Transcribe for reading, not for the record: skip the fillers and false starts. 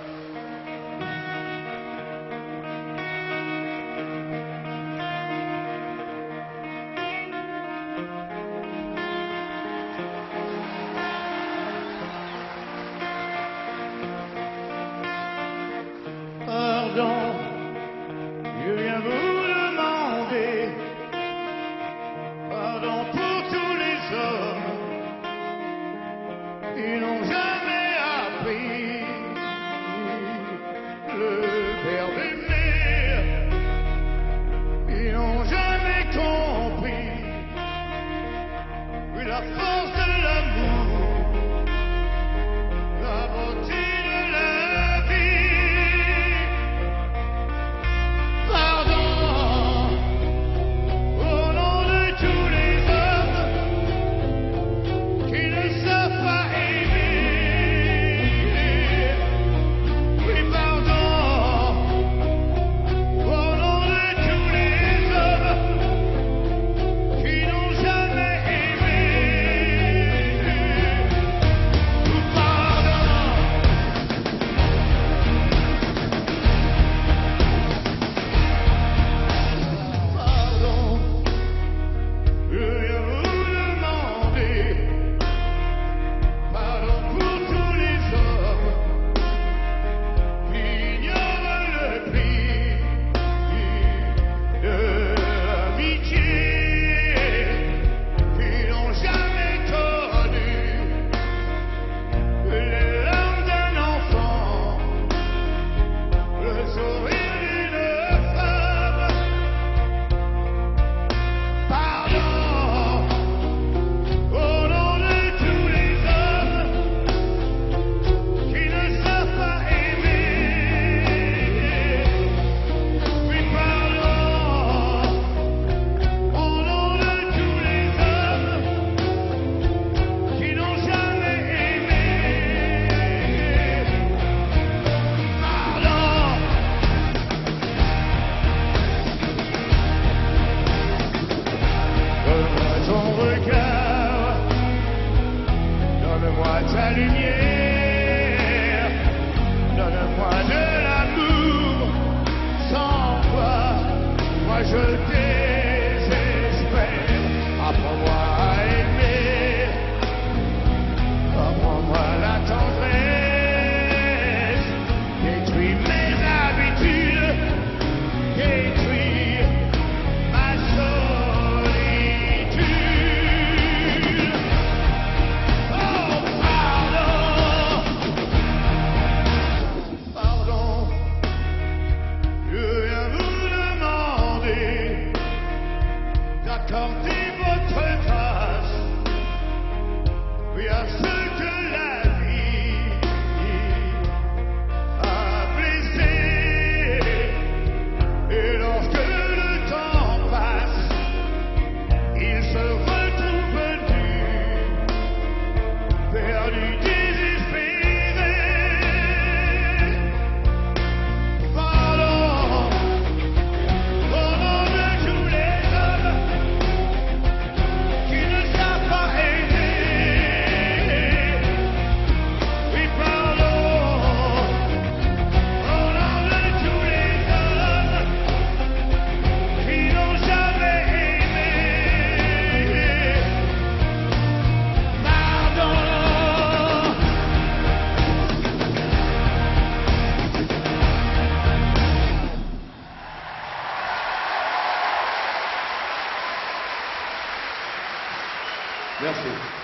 Pardon, je viens vous demander pardon pour tous les hommes qui n'ont jamais appris le verbe aimer, qui n'ont jamais compris la force de l'amour, la beauté de la vie. Pardon au nom de tous les hommes qui ne savent pas aimer. Oui, pardon au nom de tous les hommes qui n'ont jamais aimé. Pardon, je viens vous demander pardon pour tous les hommes qui ignorent le prix de l'amitié, qui n'ont jamais connu les larmes d'un enfant, le sourire d'une femme. Pardon au nom de tous les hommes qui ne savent pas aimer. Oui, pardon au nom de tous les hommes qui n'ont jamais aimé. Pardon. Donne-moi ton regard, donne-moi ta lumière, donne-moi de l'amour. Sans toi, moi je désespère. Apprends-moi à aimer, apprends-moi la tendresse. Détruis mes habitudes, détruis ma solitude. Oh, pardon, je viens vous demander d'accorder votre grâce, oui, à ceux que la vie a blessés. Et lorsque le temps passe, ils se retrouvent nus, perdus, désespérés. Pardon au nom de tous les hommes qui ne savent pas aimer. Oui, pardon au nom de tous les hommes qui n'ont jamais aimé. Pardon. Merci.